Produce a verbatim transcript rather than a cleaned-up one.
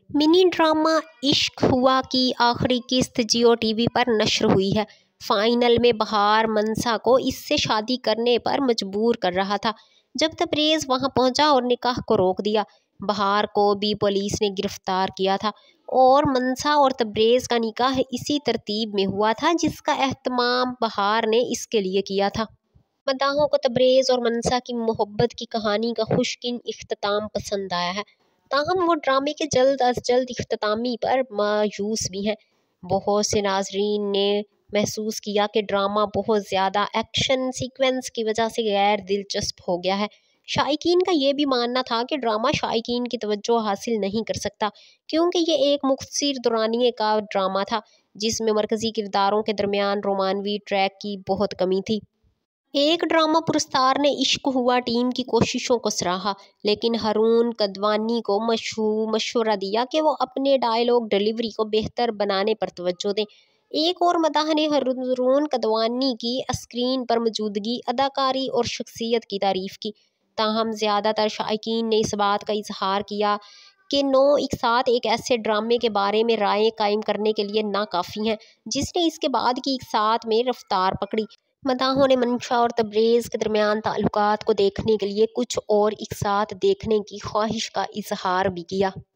Mini drama इश्क हुआ की आखिरी किस्त जियो टीवी पर नश्र हुई है। फाइनल में बहार मनसा को इससे शादी करने पर मजबूर कर रहा था, जब तबरेज़ वहां पहुंचा और निकाह को रोक दिया। बहार को भी पुलिस ने गिरफ्तार किया था और मनसा और तबरेज़ का निकाह इसी तरतीब में हुआ था जिसका एहतमाम बहार ने इसके लिए किया था। मदाहों को तबरेज़ और मनसा की मोहब्बत की कहानी का खुशकिन इख्तिताम पसंद आया है, ताहम वो ड्रामे के जल्द अज जल्द इख्तितामी पर मायूस भी हैं। बहुत से नाजरीन ने महसूस किया कि ड्रामा बहुत ज़्यादा एक्शन सीक्वेंस की वजह से गैर दिलचस्प हो गया है। शायकीन का ये भी मानना था कि ड्रामा शायकीन की तवज्जो हासिल नहीं कर सकता, क्योंकि ये एक मुख्तसर दौरानिए का ड्रामा था जिसमें मरकज़ी किरदारों के दरमियान रोमानवी ट्रैक की बहुत कमी थी। एक ड्रामा पुरस्कार ने इश्क हुआ टीम की कोशिशों को सराहा, लेकिन हारून कदवानी को मशवरा दिया कि वो अपने डायलॉग डिलीवरी को बेहतर बनाने पर तवज्जो दें। एक और मदाह ने हारून कदवानी की स्क्रीन पर मौजूदगी, अदाकारी और शख्सियत की तारीफ की। ताहम ज़्यादातर शायकीन ने इस बात का इजहार किया कि नो एक साथ एक ऐसे ड्रामे के बारे में राय कायम करने के लिए नाकाफ़ी हैं जिसने इसके बाद की एक साथ में रफ्तार पकड़ी। मदाहों ने मनशा और तबरेज़ के दरमियान ताल्लुकात को देखने के लिए कुछ और एक साथ देखने की ख्वाहिश का इजहार भी किया।